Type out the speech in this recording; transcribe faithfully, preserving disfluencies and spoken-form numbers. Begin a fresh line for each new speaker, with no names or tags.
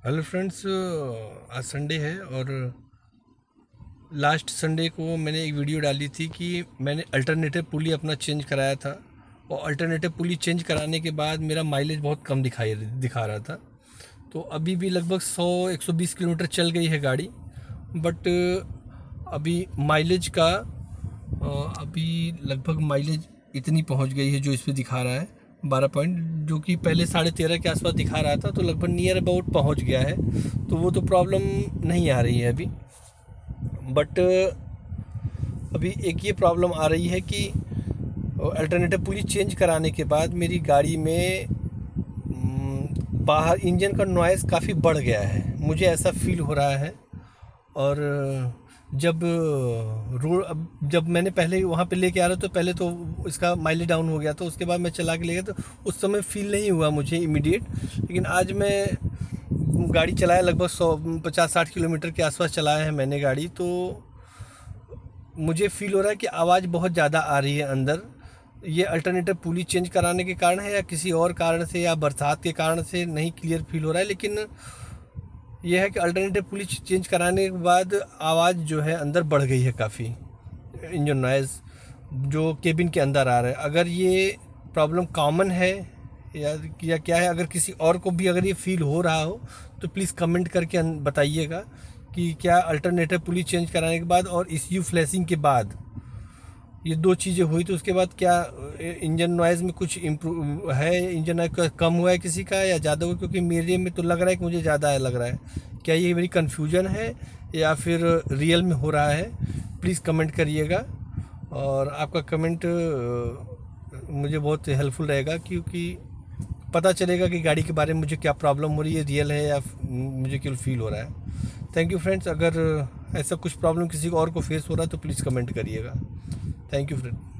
Hello friends, आज Sunday है और लास्ट संडे को मैंने एक वीडियो डाली थी कि मैंने अल्टरनेटिव पुली अपना चेंज कराया था। और अल्टरनेटिव पुली चेंज कराने के बाद मेरा माइलेज बहुत कम दिखाई दिखा रहा था। तो अभी भी लगभग सौ एक सौ बीस किलोमीटर चल गई है गाड़ी, बट अभी माइलेज का अभी लगभग माइलेज इतनी पहुंच गई है जो इस पर दिखा रहा है बारह पॉइंट, जो कि पहले साढ़े तेरह के आसपास दिखा रहा था। तो लगभग नियर अबाउट पहुंच गया है, तो वो तो प्रॉब्लम नहीं आ रही है अभी। बट अभी एक ये प्रॉब्लम आ रही है कि अल्टरनेटिव पुली चेंज कराने के बाद मेरी गाड़ी में बाहर इंजन का नॉइज़ काफ़ी बढ़ गया है, मुझे ऐसा फील हो रहा है। और जब रोड जब मैंने पहले वहाँ पे लेके आ रहा तो पहले तो इसका माइलेज डाउन हो गया, तो उसके बाद मैं चला के ले गया तो उस समय फील नहीं हुआ मुझे इमीडिएट। लेकिन आज मैं गाड़ी चलाया, लगभग सौ पचास साठ किलोमीटर के आसपास चलाया है मैंने गाड़ी, तो मुझे फील हो रहा है कि आवाज़ बहुत ज़्यादा आ रही है अंदर। ये अल्टरनेटिव पुली चेंज कराने के कारण है या किसी और कारण से या बरसात के कारण से नहीं क्लियर फील हो रहा है। लेकिन यह है कि अल्टरनेटिव पुली चेंज कराने के बाद आवाज़ जो है अंदर बढ़ गई है काफ़ी, इंजन नॉइज़ जो केबिन के अंदर आ रहा है। अगर ये प्रॉब्लम कॉमन है या या क्या है, अगर किसी और को भी अगर ये फील हो रहा हो तो प्लीज़ कमेंट करके बताइएगा कि क्या अल्टरनेटिव पुली चेंज कराने के बाद और ईसीयू फ्लैशिंग के बाद ये दो चीज़ें हुई तो उसके बाद क्या इंजन नॉइज़ में कुछ इम्प्रूव है, इंजन नॉइज़ कम हुआ है किसी का या ज़्यादा हुआ? क्योंकि मेरे में तो लग रहा है कि मुझे ज़्यादा है लग रहा है। क्या ये मेरी कन्फ्यूजन है या फिर रियल में हो रहा है? प्लीज़ कमेंट करिएगा, और आपका कमेंट मुझे बहुत हेल्पफुल रहेगा, क्योंकि पता चलेगा कि गाड़ी के बारे में मुझे क्या प्रॉब्लम हो रही है, रियल है या मुझे केवल फील हो रहा है। थैंक यू फ्रेंड्स, अगर ऐसा कुछ प्रॉब्लम किसी और को फेस हो रहा है तो प्लीज़ कमेंट करिएगा। Thank you friend.